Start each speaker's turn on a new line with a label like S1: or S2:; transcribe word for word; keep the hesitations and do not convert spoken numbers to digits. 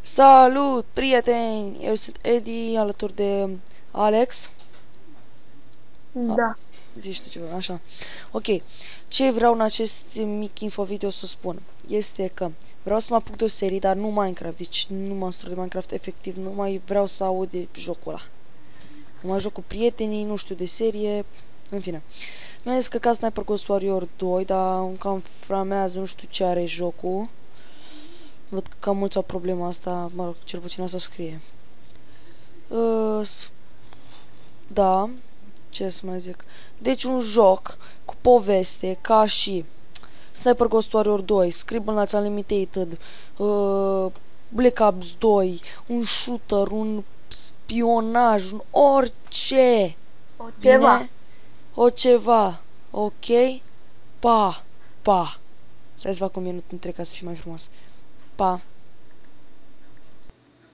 S1: Salut, prieteni! Eu sunt Edi, alături de Alex.
S2: Da.
S1: Zici tu ceva, așa. Ok, ce vreau în acest mic infovideo să spun este că vreau să mă apuc de o serie, dar nu Minecraft, deci nu monstru de Minecraft, efectiv, nu mai vreau să aud de jocul ăla. Nu mai joc cu prietenii, nu știu de serie, în fine. Mi-a zis că ca Sniper Ghost Warrior doi, dar cam framează, nu știu ce are jocul. Văd că cam mulți au problema asta, mă rog, cel puțin asta scrie. Uh, da, ce să mai zic. Deci un joc cu poveste, ca și Sniper Ghost Warrior doi, Scribble Knights Unlimited, uh, Black Ops doi, un shooter, un spionaj, un orice.
S2: O ceva.
S1: Bine? O ceva. Ok? Pa. Pa. Stai să fac un minut între ca să fie mai frumos. Pa.